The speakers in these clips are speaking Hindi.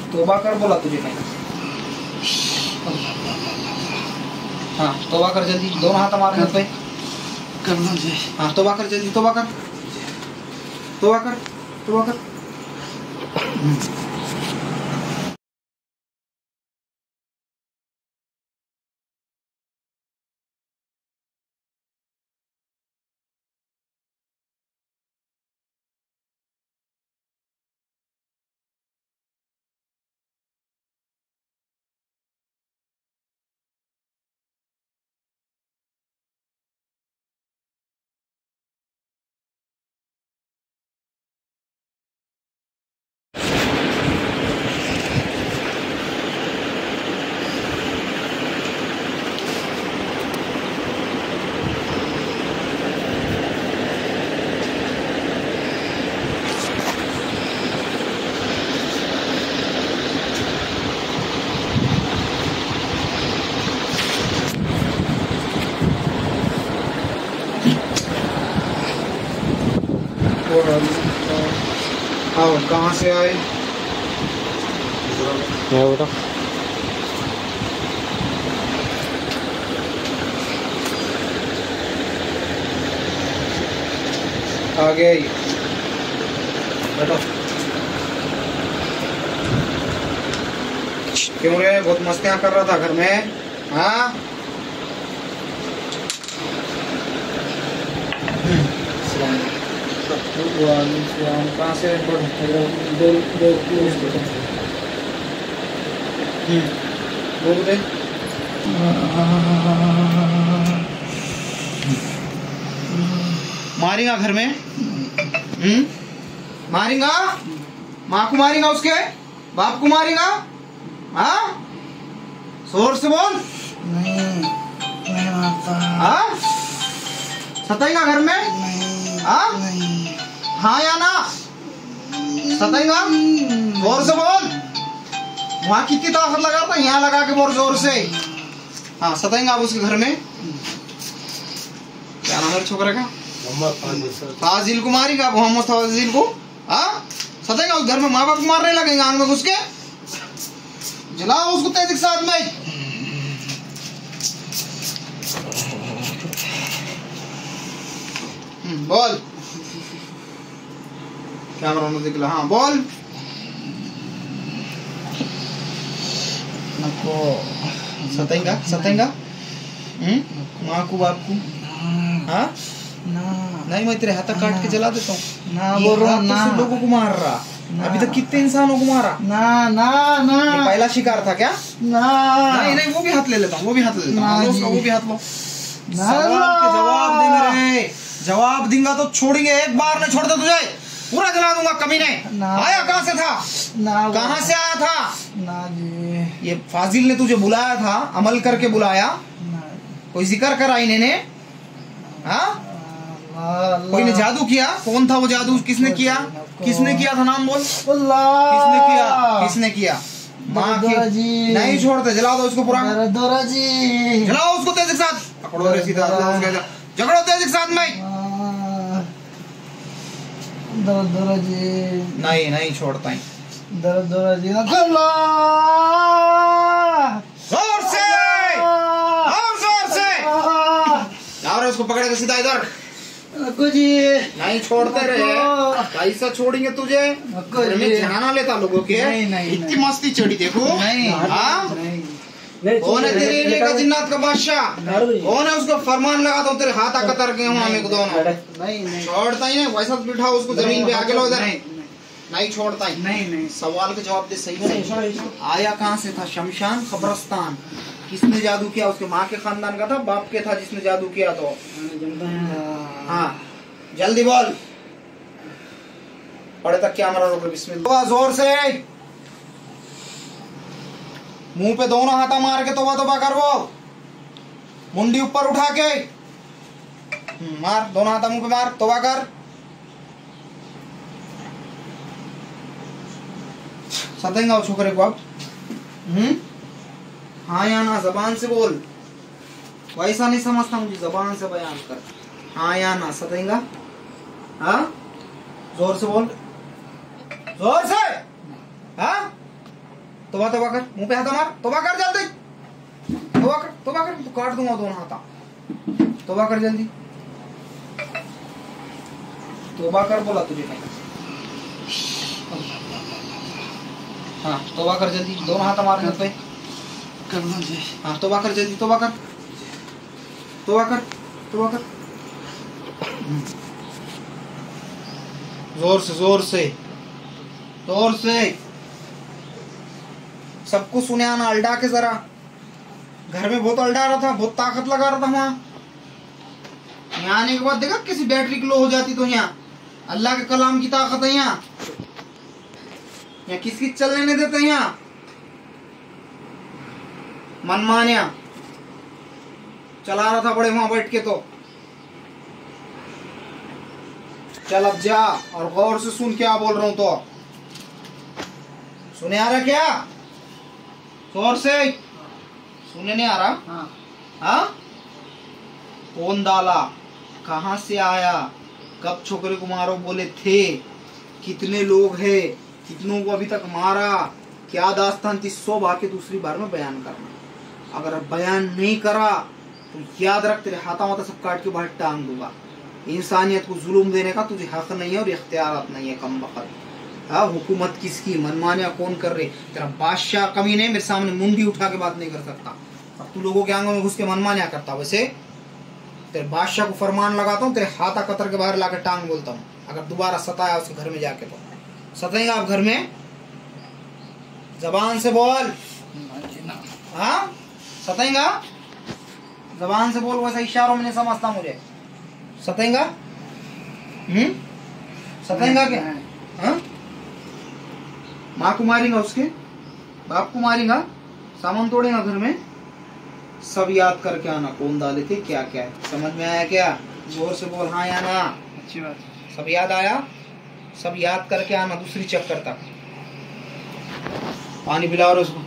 तोबा कर बोला तुझे कहीं। हाँ तोबा कर जल्दी, दोनों हाथ हमारे हाथ पे करना चाहिए। हाँ तोबा कर जल्दी, तोबा कर, तोबा कर, तोबा कर। आओ कहाँ से आए? क्या बेटा? आ गए बैठो। क्यों रे, बहुत मस्तियाँ कर रहा था घर में? हाँ कहाँ से बोल दे। मारेगा घर में? मारेगा? माँ को मारेगा, उसके बाप को मारेगा? हाँ जोर से बोल। नहीं मारता। हाँ सताएगा घर में? हाँ हाँ या ना? सताएगा? जोर से बोल। वहाँ कितनी ताकत लगा था, यहाँ लगा के बोल जोर से। हाँ सताएंगे आप उसके घर में? क्या नाम है छोकरे का? फाजिल को मारेगा, मोहम्मद फाजिल को। हाँ सताएंगा उस घर में, माँ बाप को मारने लगेंगे आंग में घुस के। जलाओ उसको तेज के साथ में। बोल कैमरा में दिखला। हाँ बोल। नको सताएंगा, सताएंगा माँ को बाप को? हाँ नहीं, मैं तेरे हाथ काट के जला देता हूँ ना। बोल रहा ना, लोगों को मार रहा। अभी तक कितने इंसानों को मारा? ना ना ना, ये पहला शिकार था क्या? ना नहीं नहीं, वो भी हाथ ले लेता हूँ, वो भी हाथ ले लेता हूँ, वो भी हाथ लो। सवाल के जवाब दे मेरे। जवाब दूंगा तो छोड़ेंगे, एक बार नहीं छोड़ता तुझे, पूरा जला दूंगा कमीने। आया कहाँ से था? कहाँ से आया था? ना जी, ये फाजिल ने तुझे बुलाया था, अमल करके बुलाया? कोई जिक्र करा इन्हें? हाँ कोई ने जादू किया? कौन था वो जादू? किसने किया? किसने किया था? नाम बोल। किसने किया? किसने किया? माँ की नहीं छोड़ते, जला दो उसको पूरा। जलाओ उसको तेज के साथ, पकड़ो रे सीधा, झगड़ो तेज के साथ में। नहीं नहीं छोड़ता ही। जोर से, और जोर से यार, उसको पकड़ के सीधा इधर। नहीं छोड़ते रहे, कैसा छोड़ेंगे तुझे? जाना लेता लोगों के। इतनी मस्ती चढ़ी देखो। कौन है तेरे इलाके का जिन्नात का बादशाह? कौन है? उसको फरमान लगा दो, तेरे हाथ कतर के हूँ हमें दोनों। नहीं छोड़ता ही नहीं, वैसा बिठाओ उसको जमीन पे, आगे लो इधर। नहीं छोड़ता ही। नहीं सवाल का जवाब दे सही से। आया कहाँ से था? शमशान कब्रस्तान। किसने जादू किया? उसके माँ के खानदान का था, बाप के था जिसने जादू किया? तो हाँ जल्दी बोल। पढ़े तक क्या मरा रोक। बिस्मिल्लाह जोर से, मुंह पे दोनों हाथा मार के तोबा तोबा कर। वो मुंडी ऊपर उठा के मार, दोनों हाथा मुंह पे मार, तोबा कर। सतेंगा उस छोकरे को अब? हाँ या ना, जबान से बोल। वैसा नहीं समझता मुझे, जबान से बयान कर। हाँ या ना, सतेंगा? हाँ जोर से बोल, जोर से। हाँ तोबा तोबा कर, मुंह पे हाथ मार, तोबा कर जल्दी, तोबा कर, तोबा कर, तो काट दूंगा दोनों हाथा। तोबा कर जल्दी, तोबा कर बोला तुझे नहीं। हाँ तोबा कर जल्दी, दोनों हाथ मार मुंह पे। कर मुझे। हाँ तोबा कर जल्दी, तोबा कर, तोबा कर, तोबा कर, जोर से, जोर से, जोर से। सबको सुने आना, अल्डा के जरा। घर में बहुत अल्डा रहा था, बहुत ताकत लगा रहा था वहां। यहाँ आने के बाद देखा किसी बैटरी की लो हो जाती तो यहाँ अल्लाह के कलाम की ताकत है। यहाँ किसकी चलने नहीं देते यहाँ मनमानिया चला रहा था बड़े वहां बैठ के। तो चल अब जा और गौर से सुन क्या बोल रहा हूं। तो सुने आ रहा क्या? जोर से सुनने नहीं आ रहा? हाँ। हाँ? कौन डाला, कहां से आया, कब छोकरे को मारो बोले थे, कितने लोग हैं, कितनों को अभी तक मारा, क्या दास्तान थी, 100 बार के दूसरी बार में बयान करना। अगर बयान नहीं करा तो याद रख तेरे हाथा वाथा सब काट के बाहर टांग दूंगा। इंसानियत को जुल्म देने का तुझे हक नहीं है और इख्तियार नहीं है। कम बखत। हाँ हुकूमत किसकी, मनमानिया कौन कर रहे? तेरा बादशाह कमी नहीं, मेरे सामने मुंडी उठा के बात नहीं कर सकता। अब तू लोगों के आंगों में घुस के मनमानिया करता। वैसे तेरे बादशाह को फरमान लगाता हूँ, तेरे हाथा कतर के बाहर लाकर टांग बोलता हूँ। अगर दोबारा सताया उसके घर में जाके तो सताएगा आप घर में? जबान से बोल। हाँ सताएगा, जबान से बोल। वैसे इशारों में नहीं समझता मुझे। सताएगा? सताएगा क्या? हाँ माँ को मारेगा, उसके बाप को मारेगा, सामान तोड़ेगा घर में। सब याद करके आना कौन डाले थे, क्या क्या है। समझ में आया क्या? जोर से बोल हाँ या ना। अच्छी बात। सब याद आया? सब याद करके आना दूसरी चक्कर तक। पानी पिलाओ उसको।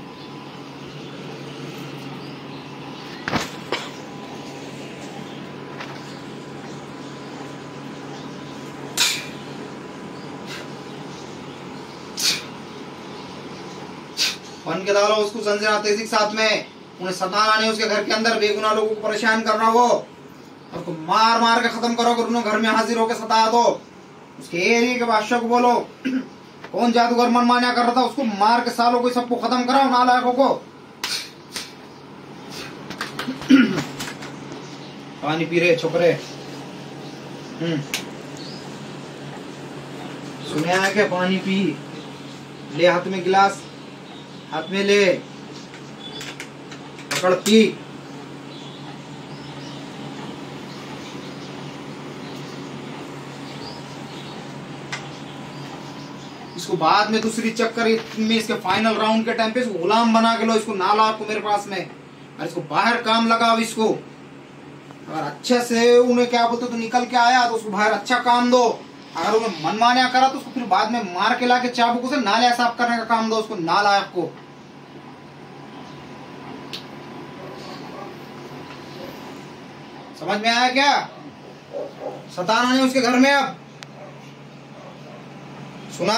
बन के डालो उसको जंजीर तेजी के साथ में। उन्हें सताना नहीं, उसके घर के अंदर बेगुनाह लोगों को परेशान करना वो, और को मार मार के खत्म करो। अगर उन्हें घर में हाजिर होकर सताया तो उसके एरिया के बादशाह को बोलो कौन जादूगर मनमानिया कर रहा था, उसको मार के सालों को सबको खत्म कराओ नालायकों को। पानी पी रहे छोकरे? सुने आया क्या? पानी पी ले, हाथ में गिलास, हाथ में ले, पकड़ पी। इसको बाद में दूसरी चक्कर में, इसके फाइनल राउंड के टाइम पे इसको गुलाम बना के लो। इसको नाला आपको मेरे पास में, और इसको बाहर काम लगाओ। इसको अगर अच्छे से उन्हें क्या बोलते तो निकल के आया तो उसको बाहर अच्छा काम दो। अगर उन्हें मनमानिया करा तो उसको फिर बाद में मार के लाके चाबुक से नाले साफ करने का काम दो उसको, नालायक को। समझ में आया क्या? सताना नहीं उसके घर में। अब सुना?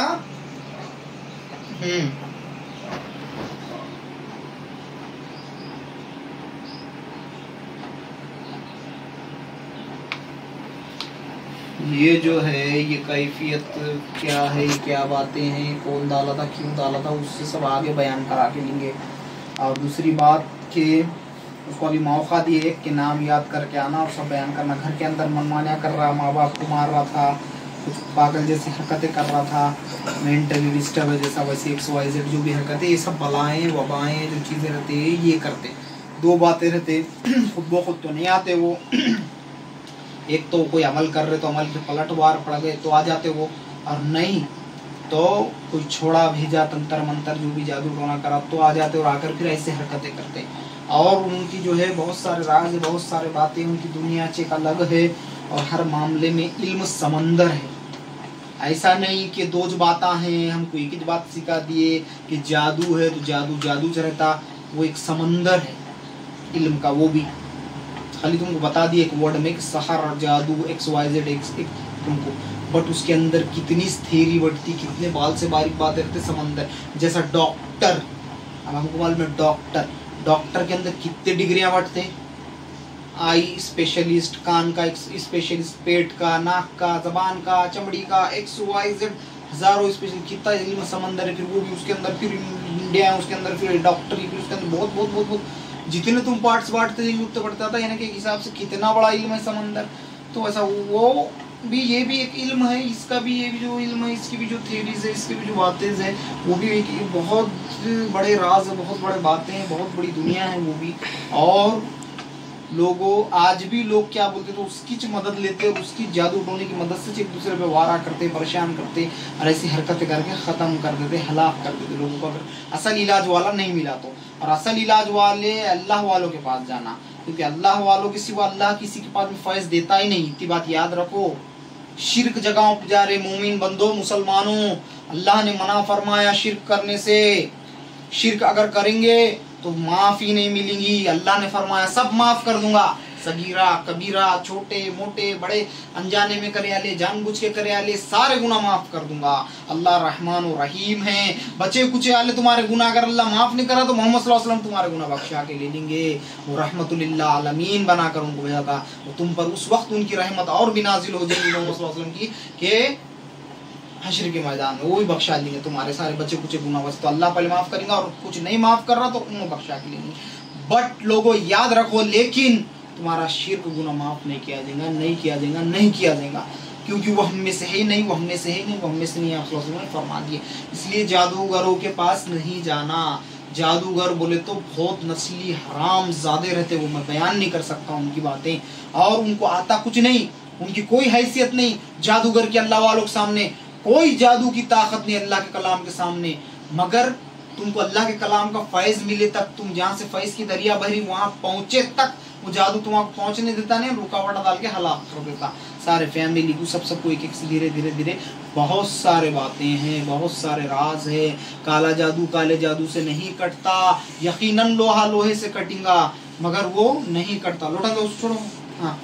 ये जो है ये कैफियत क्या है, क्या बातें हैं, कौन डाला था, क्यों डाला था, उससे सब आगे बयान करा के लेंगे। और दूसरी बात कि उसको अभी मौका दिए कि नाम याद करके आना और सब बयान करना। घर के अंदर मनमानिया कर रहा, माँ बाप को मार रहा था, कुछ पागल जैसी हरकतें कर रहा था, मेंटली डिस्टर्ब जैसा, वैसे XYZ जो भी हरकतें, ये सब बलाएं वबाएं जो चीज़ें रहती है ये करते। दो बातें रहते, खुद ब खुद तो नहीं आते वो। एक तो कोई अमल कर रहे तो अमल के पलटवार पड़ गए तो आ जाते वो, और नहीं तो कोई छोड़ा भेजा तंत्र मंत्र जो भी जादू टोना करा तो आ जाते और आकर फिर ऐसे हरकतें करते। और उनकी जो है बहुत सारे राज, बहुत सारे बातें, उनकी दुनिया चेक अलग है और हर मामले में इल्म समंदर है। ऐसा नहीं कि दो बातें हैं हमको एक ही बात सिखा दिए कि जादू है तो जादू जादू रहता। वो एक समंदर है इल्म का, वो भी खाली तुमको बता दिए एक वर्ड में सहर जादू XYZ तुमको, बट उसके अंदर कितनी थ्योरी बढ़ती, कितने बाल से बारीक बातें रहते। समंदर जैसा डॉक्टर अब हमको मालूम है डॉक्टर, डॉक्टर के अंदर कितने डिग्रियां बंटते, आई स्पेशलिस्ट, कान का स्पेशलिस्ट, पेट का, नाक का, जबान का, चमड़ी का, XYZ हजारों स्पेशल, कितना इल्म समंदर है। फिर वो भी उसके अंदर, फिर इंडिया है उसके अंदर, फिर डॉक्टरी, फिर उसके अंदर बहुत बहुत बहुत बहुत जितने तुम पार्ट्स बांटते जाएंगे उतना बढ़ता था, यानी कि एक हिसाब से कितना बड़ा इल्म है समंदर। तो ऐसा वो भी, ये भी एक इल्म है, इसका भी ये भी जो इल्म है, इसकी भी जो थ्योरीज है, इसकी भी जो बातें है, वो भी एक बहुत बड़े राज है, बहुत बड़े बातें हैं, बहुत बड़ी दुनिया है वो भी। और लोगों आज भी लोग क्या बोलते तो उसकी मदद लेते और उसकी जादू टोने की मदद से एक दूसरे पे वारा करते, परेशान करते और ऐसी हरकतें करके ख़त्म कर देते, हलाक कर देते लोगों को, अगर असल इलाज वाला नहीं मिला तो। और असल इलाज वाले अल्लाह वालों के पास जाना, क्योंकि अल्लाह वालों के सिवा अल्लाह किसी के पास में फैज़ देता ही नहीं। इतनी बात याद रखो। शिर्क जगहों पर जा रहे मोमिन बंदो मुसलमानों, अल्लाह ने मना फरमाया शिर्क करने से। शिर्क अगर करेंगे तो माफी नहीं मिलेगी। अल्लाह ने फरमाया सब माफ कर दूंगा, सगीरा कबीरा, छोटे मोटे बड़े, अनजाने में करे आले, जानबूझ के करे आले, सारे गुनाह माफ कर दूंगा। अल्लाह रहमान और रहीम है। बचे कुचे आले तुम्हारे गुनाह अगर अल्लाह माफ नहीं करा तो मोहम्मद सल्लल्लाहु अलैहि वसल्लम तुम्हारे गुनाह बख्शा के ले लेंगे। वो रहमतुल लिल आलमीन बनाकर उनको भेजा था। वो तुम पर उस वक्त उनकी रहमत और भी नाजिल हो जाएगी मोहम्मद सल्लल्लाहु अलैहि वसल्लम की, कि हश्र के मैदान में वो भी बख्शा देंगे तुम्हारे सारे बच्चे कुछ गुनाह। बस तो अल्लाह पहले माफ करेगा और कुछ नहीं माफ कर रहा तो उन्हें बख्शा के लेंगे। बट लोगों याद रखो, लेकिन तुम्हारा शिर्क गुनाह माफ नहीं किया जाएगा, नहीं किया जाएगा, नहीं किया जाएगा, क्योंकि वो हम में से है ही नहीं, वो हम में से है नहीं, वो हम में से नहीं, आप सल्लल्लाहु अलैहि वसल्लम ने फरमा दिए। इसलिए जादूगरों के पास नहीं जाना। जादूगर बोले तो बहुत नस्ली हराम ज़्यादा रहते, वो मैं बयान नहीं कर सकता उनकी बातें, और उनको आता कुछ नहीं, उनकी कोई हैसियत नहीं जादूगर की अल्लाह वालों के सामने, कोई जादू की ताकत नहीं अल्लाह के कलाम के सामने। मगर तुमको अल्लाह के कलाम का फैज़ मिले तक, तुम जहाँ से फैज़ की दरिया बहरी वहाँ पहुँचे तक वो जादू तुम्हारा पहुँचने देता नहीं, रुकावट डाल के हलाक कर देता सारे फैमिली को, सबको एक एक से धीरे धीरे धीरे। बहुत सारे बातें हैं, बहुत सारे राज है। काला जादू काले जादू से नहीं कटता, यकीनन लोहा लोहे से कटेगा, मगर वो नहीं कटता। लोटा दो छोड़ो, हाँ,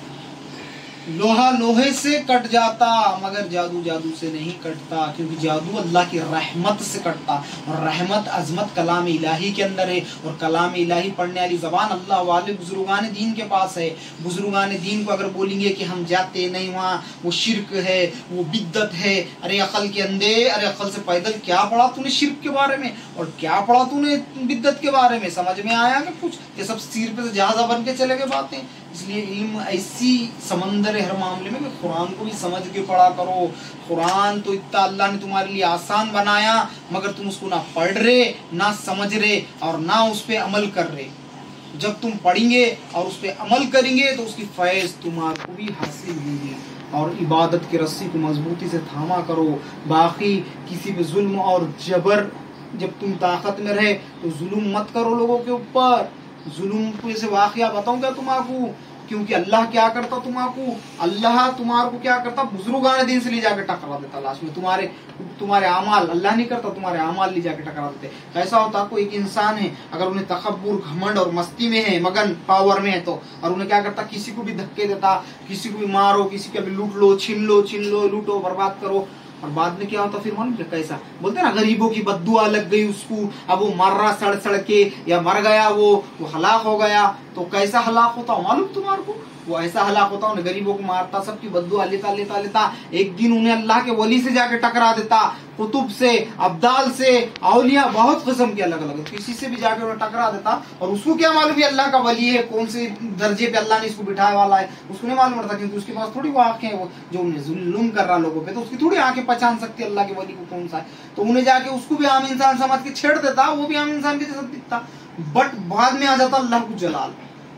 लोहा लोहे से कट जाता मगर जादू जादू से नहीं कटता, क्योंकि जादू अल्लाह की रहमत से कटता। और रहमत अजमत कलाम इलाही के अंदर है, और कलाम इलाही पढ़ने वाली ज़बान अल्लाह वाले बुजुर्गान दीन के पास है। बुजुर्गान दीन को अगर बोलेंगे कि हम जाते नहीं वहाँ, वो शिरक है, वो बिद्दत है। अरे अकल के अंधे, अरे अकल से पैदल क्या पढ़ा तूने शिरक के बारे में, और क्या पढ़ा तूने बिद्दत के बारे में, समझ में आया कि कुछ? ये सब सिर पे से जहाजा बन के चले गए बातें। इसलिए इल्म ऐसी समंदर है हर मामले में कि कुरान को भी समझ के पढ़ा करो। कुरान तो इतना अल्लाह ने तुम्हारे लिए आसान बनाया, मगर तुम उसको ना पढ़ रहे, ना समझ रहे, और ना उस पर अमल कर रहे। जब तुम पढ़ेंगे और उस पर अमल करेंगे तो उसकी फैज़ तुम्हारे भी हासिल होगी। और इबादत की रस्सी को मजबूती से थामा करो। बाकी किसी पे जुल्म और जबर, जब तुम ताकत में रहे तो जुल्म मत करो लोगों के ऊपर। जुल्म को ऐसे वाक़या बताऊं क्या तुम्हारा, क्योंकि अल्लाह क्या करता तुम्हारा, अल्लाह तुम्हारे को क्या करता, बुजुर्गान दीन से ले जाकर टकरा देता। लास्ट में तुम्हारे आमाल, अल्लाह नहीं करता, तुम्हारे आमाल ले जाकर टकरा देते। कैसा होता, कोई एक इंसान है, अगर उन्हें तकब्बुर, घमंड और मस्ती में है, मगन पावर में है, तो और उन्हें क्या करता, किसी को भी धक्के देता, किसी को भी मारो, किसी का भी लूट लो, छीन लो, लूटो, बर्बाद करो। और बाद में क्या होता फिर मालूम क्या, कैसा बोलते ना, गरीबों की बद्दुआ लग गई उसको, अब वो मर रहा सड़ के, या मर गया वो हलाक हो गया। तो कैसा हलाक होता मालूम तुम्हारे को, वो ऐसा हलाक होता, उन्हें गरीबों को मारता, सबकी बद्दुआ लेता एक दिन उन्हें अल्लाह के वली से जाके टकरा देता, कुतुब से, अब्दाल से, औलिया, बहुत किस्म के अलग अलग, किसी से भी जाके उन्हें टकरा देता। और उसको क्या मालूम है अल्लाह का वली है, कौन से दर्जे पे अल्लाह ने इसको बिठाया वाला है, उसको नहीं मालूम रहता, क्योंकि उसके पास थोड़ी वो आंखें हैं, वो जो उन्हें जुल्म कर रहा लोगों पे, तो उसकी थोड़ी आंखें पहचान सकती है अल्लाह के वली को कौन सा है। तो उन्हें जाके उसको भी आम इंसान समझ के छेड़ देता, वो भी आम इंसान के जैसा दिखता। बट बाद में आ जाता अल्लाह को जलाल,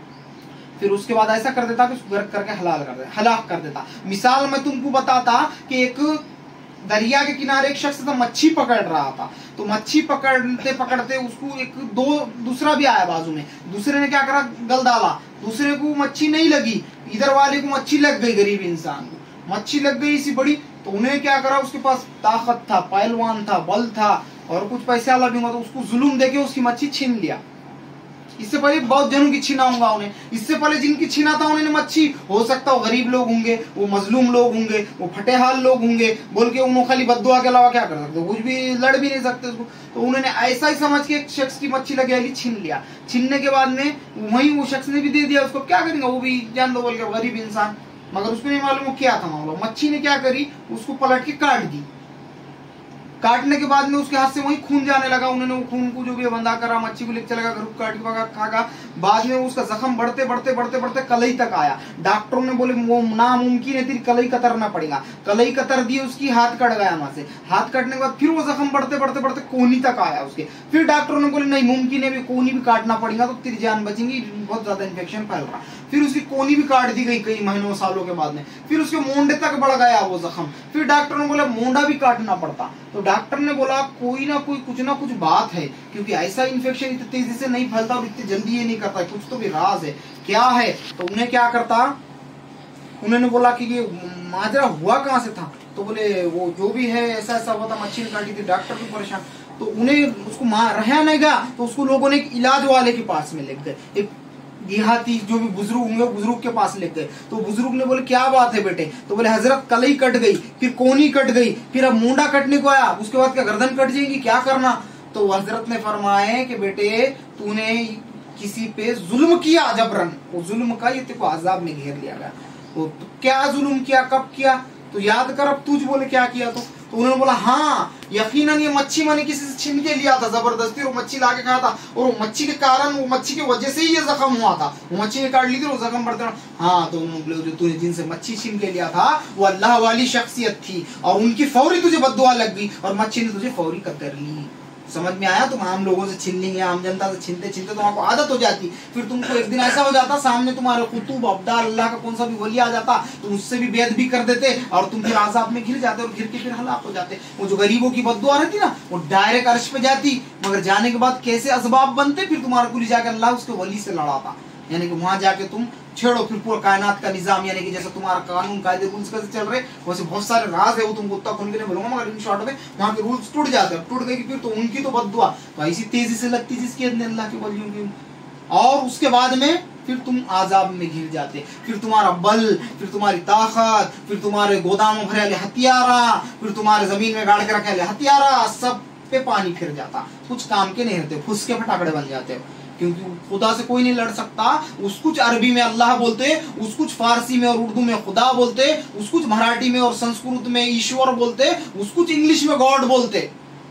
फिर उसके बाद ऐसा कर देता कि उसको गर्क करके हलाक कर देता। मिसाल मैं तुमको बताता कि एक दरिया के किनारे एक शख्स था, मच्छी पकड़ रहा था। तो मच्छी पकड़ते पकड़ते उसको एक दूसरा भी आया बाजू में, दूसरे ने क्या करा, गल डाला, दूसरे को मच्छी नहीं लगी, इधर वाले को मच्छी लग गई, गरीब इंसान को मच्छी लग गई इसी बड़ी। तो उन्हें क्या करा, उसके पास ताकत था, पहलवान था, बल था, और कुछ पैसे वाला भी हुआ, तो उसको जुल्म देके उसकी मच्छी छीन लिया। इससे पहले बहुत जनों की छीना उन्हें, इससे पहले जिनकी छीना था उन्होंने मच्छी, हो सकता हो गरीब लोग होंगे, वो मजलूम लोग होंगे, वो फटेहाल लोग होंगे, बोल के उन्होंने खाली बद्दुआ के अलावा क्या कर सकते, कुछ भी लड़ भी नहीं सकते उसको। तो उन्होंने ऐसा ही समझ के एक शख्स की मच्छी लगे वाली छीन लिया। छीनने के बाद में वही वो शख्स ने भी दे दिया उसको, क्या करेंगे वो भी जान दो बोल के, गरीब इंसान। मगर उसको नहीं मालूम क्या था मामला। मच्छी ने क्या करी, उसको पलट के काट दी। काटने के बाद में उसके हाथ से वही खून जाने लगा। उन्होंने वो खून को जो भी बंदा करा, मच्छी को लेकर चला गया, घर को काट के खागा। बाद में उसका जख्म बढ़ते बढ़ते बढ़ते बढ़ते कलई तक आया। डॉक्टरों ने बोले वो नामुमकिन है, तेरी कलई कतरना पड़ेगा। कलई कतर दी उसकी, हाथ कट गया वहां से। हाथ कटने के बाद फिर वो जख्म बढ़ते बढ़ते बढ़ते कोहनी तक आया उसके। फिर डॉक्टरों ने बोले नहीं मुमकिन है, भी कोहनी भी काटना पड़ेगा तो तेरी जान बचेगी, बहुत ज्यादा इन्फेक्शन फैल रहा। फिर उसकी कोहनी भी काट दी गई कई महीनों सालों के बाद में। फिर उसके मोंडे तक बढ़ गया वो जख्म। फिर डॉक्टर ने बोला मोंडा भी काटना पड़ता। तो डॉक्टर ने बोला कोई ना कोई कुछ ना कुछ बात है, क्योंकि ऐसा इन्फेक्शन इतनी तेजी से नहीं फैलता और इतनी जल्दी ये नहीं करता, कुछ तो भी राज है। क्या है? तो उन्हें क्या करता, उन्होंने बोला कि ये माजरा हुआ कहाँ से था। तो बोले वो जो भी है ऐसा ऐसा हुआ था, मच्छी ने काटी थी। डॉक्टर भी परेशान। तो उन्हें उसको रहा नहीं गया, तो उसको लोगों ने एक इलाज वाले के पास में ले गए, एक देहाती जो भी बुजुर्ग होंगे बुजुर्ग के पास ले गए। तो बुजुर्ग ने बोले क्या बात है बेटे? तो बोले हजरत कलई कट गई, फिर कोनी कट गई, फिर अब मुंडा कटने को आया, उसके बाद क्या गर्दन कट जाएगी, क्या करना? तो हजरत ने फरमाए कि बेटे तूने किसी पे जुल्म किया जबरन, वो जुल्म का ये तेको अजाब में घेर लिया गया। तो क्या जुल्म किया, कब किया? तो याद कर, अब तुझ बोले क्या किया? तो उन्होंने बोला हाँ यकीनन ये मच्छी मैंने किसी से छीन के लिया था जबरदस्ती, वो मच्छी लाके खाया था, और वो मच्छी के कारण, वो मच्छी की वजह से ही ये जख्म हुआ था, वो मच्छी ने काट ली थी, वो जख्म बढ़ते रहा। हाँ तो उन्होंने जो तूने जिनसे मच्छी छीन के लिया था वो अल्लाह वाली शख्सियत थी, और उनकी फौरी तुझे बद्दुआ लग गई और मच्छी ने तुझे फौरी कतर ली। समझ में आया? तुम आम लोगों से छीन लेंगे, आम जनता से छीनते छीनते तुम्हारे आदत हो जाती। फिर तुमको एक दिन ऐसा हो जाता सामने तुम्हारे कुतुब अब्दाल अल्लाह का कौन सा भी वली आ जाता, तुम उससे भी बेद भी कर देते और तुम फिर आजाब में घिर जाते और घिर के फिर हलाक हो जाते। वो जो गरीबों की बद्दुआ रहती ना, वो डायरेक्ट अर्श पे जाती, मगर जाने के बाद कैसे असबाब बनते, फिर तुम्हारा कुली जाकर अल्लाह उसके वली से लड़ाता। यानी कि वहां जाके तुम छेड़ो फिर पूरा कायनात का निजाम, यानी कि जैसा तुम्हारा कानून कायदे रूल्स कैसे चल रहे, वैसे बहुत सारे राज है, वो तुमको उतना खोल के नहीं बोलूंगा, मगर इन शॉर्ट में वहां के रूल्स टूट जाते हैं। टूट गए कि फिर तो उनकी तो बद्दुआ तो ऐसी तेजी से लगती जिसकी अल्लाह के वलियों की, और उसके बाद में फिर तुम आजाब में घिर जाते। फिर तुम्हारा बल, फिर तुम्हारी ताकत, फिर तुम्हारे गोदामों भरे वाले हथियारा, फिर तुम्हारे जमीन में गाड़ के रखे वाले हथियारा, सब पे पानी फिर जाता, कुछ काम के नहीं रहते, फुसके फटाकड़े बन जाते हो। क्योंकि खुदा से कोई नहीं लड़ सकता। उस कुछ अरबी में अल्लाह बोलते, उस कुछ फारसी में और उर्दू में खुदा बोलते, उस कुछ मराठी में और संस्कृत में ईश्वर बोलते, उस कुछ इंग्लिश में गॉड बोलते।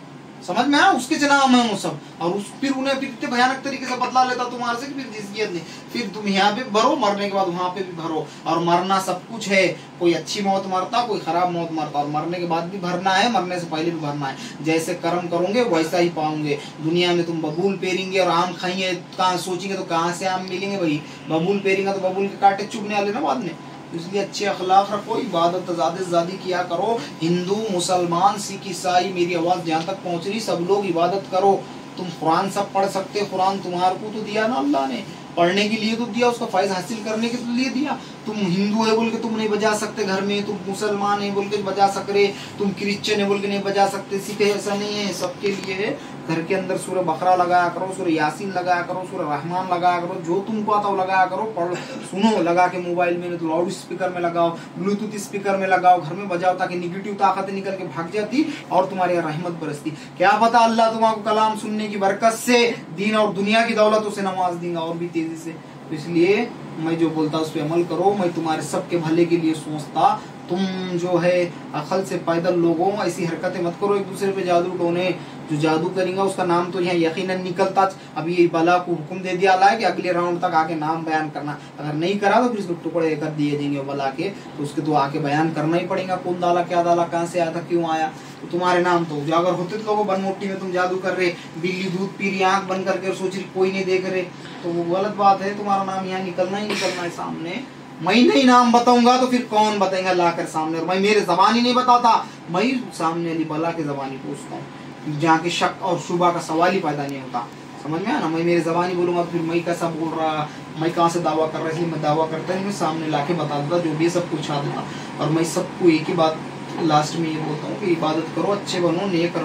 समझ में आया? उसके नाम है वो सब। और उस फिर उन्हें फिर इतने भयानक तरीके से बदला लेता तुम्हारे से, फिर जिसकियत नहीं, फिर तुम यहाँ पे भरो, मरने के बाद वहां पे भी भरो। और मरना सब कुछ है, कोई अच्छी मौत मरता, कोई खराब मौत मरता, और मरने के बाद भी भरना है, मरने से पहले भी भरना है। जैसे कर्म करोगे वैसा ही पाओगे। दुनिया में तुम बबूल पेरेंगे और आम खाएंगे, कहाँ सोचेंगे तो कहाँ से आम मिलेंगे भाई? बबूल पेरेंगे तो बबूल के कांटे चुभने वाले ना बाद में। इसलिए अच्छे अखलाक रखो, इबादत ज़्यादा से ज़्यादा किया करो। हिंदू मुसलमान सिख ईसाई, मेरी आवाज़ जहाँ तक पहुँच रही, सब लोग इबादत करो। तुम कुरान सब पढ़ सकते, कुरान तुम्हारे को तो दिया ना अल्लाह ने, पढ़ने के लिए तो दिया, उसका फायदा हासिल करने के लिए दिया। तुम हिंदू है बोल के तुम नहीं बजा सकते घर में, तुम मुसलमान है बोल के बजा सक रहे, तुम क्रिश्चियन है बोल के नहीं बजा सकते, सिख है, ऐसा नहीं है, सबके लिए है। घर के अंदर सूरह बकरा लगाया करो, सूरह यासीन लगाया करो, सूरह रहमान लगाया करो, जो तुमको आता हो लगाया करो, पढ़ सुनो लगा के मोबाइल में, तो लाउड स्पीकर में लगाओ, ब्लूटूथ स्पीकर में लगाओ, घर में बजाओ, ताकि निगेटिव ताकतें निकल के भाग जाती और तुम्हारी रहमत बरसती। क्या पता अल्लाह तुम्हारा कलाम सुनने की बरकत से दीन और दुनिया की दौलतों से नवाज देंगे और भी तेजी से। तो इसलिए मैं जो बोलता उस पर अमल करो। मैं तुम्हारे सबके भले के लिए सोचता। तुम जो है अकल से पैदल लोगों, ऐसी हरकतें मत करो एक दूसरे पे जादू टोने। जो जादू करेगा उसका नाम तो यहाँ यकीनन निकलता। अभी ये बला को हुक्म दे दिया अल्लाह कि अगले राउंड तक आके नाम बयान करना, अगर नहीं करा तो फिर इसको टुकड़े कर दिए जाएंगे बला के, तो उसके तो आके बयान करना ही पड़ेगा, कौन डाला, क्या डाला, कहाँ से आया था, क्यों आया। तो तुम्हारे नाम तो जो अगर होते तो बनमोटी में तुम जादू कर रहे, बिल्ली दूध पी रही, आंख बंद करके सोच रही कोई नहीं देख रहे, तो वो गलत बात है। तुम्हारा नाम यहाँ निकलना ही निकलना है सामने। मैं नहीं नाम बताऊंगा तो फिर कौन बताएगा लाकर सामने, और मैं मेरे जबान ही नहीं बताता, मैं सामने वाली बला के जबानी पूछता हूँ, जहाँ के शक और शुबा का सवाल ही पैदा नहीं होता। समझ में आया ना? मैं मेरे जबानी बोलूंगा तो फिर मैं कैसा बोल रहा, मैं कहाँ से दावा कर रहा, इसलिए मैं दावा करता नहीं, मैं सामने लाके बता देता, जो भी सब पूछा देता। और मैं सबको एक ही बात लास्ट में ये बोलता हूँ कि इबादत करो, अच्छे बनो, नेक रहो,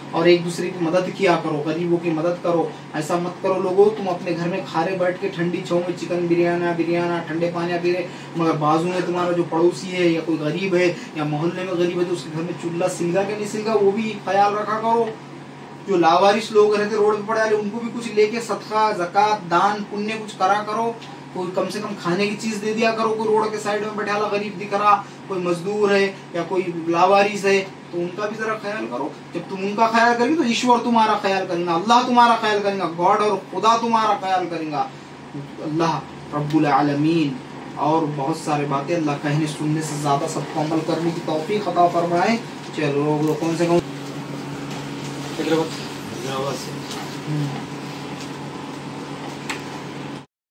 और एक दूसरे की मदद किया करो, गरीबों की मदद करो। ऐसा मत करो लोगों तुम अपने घर में खारे बैठ के ठंडी छांव में चिकन बिरयाना ठंडे पानी पी रहे, मगर बाजू में तुम्हारा जो पड़ोसी है या कोई गरीब है या मोहल्ले में गरीब है तो उसके घर में चूल्हा सिलगा के नहीं सिलगा, वो भी ख्याल रखा करो। जो लावारिस लोग रहते रोड पे पड़े उनको भी कुछ लेके सदका ज़कात दान पुण्य कुछ करा करो। कोई कम से कम खाने की चीज दे दिया करो। कोई रोड के साइड में बैठा गरीब दिख रहा, कोई मजदूर है या कोई लावारिस है तो उनका भी जरा ख्याल करो। जब तुम उनका ख्याल करोगे तो ईश्वर तुम्हारा ख्याल करेगा, अल्लाह तुम्हारा ख्याल करेगा, गॉड और खुदा तुम्हारा ख्याल करेगा, अल्लाह रब्बुल आलमीन। और बहुत सारे बातें अल्लाह कहने सुनने से ज्यादा सबको अमल करने की तौफीक अता फरमाए। चलो कौन से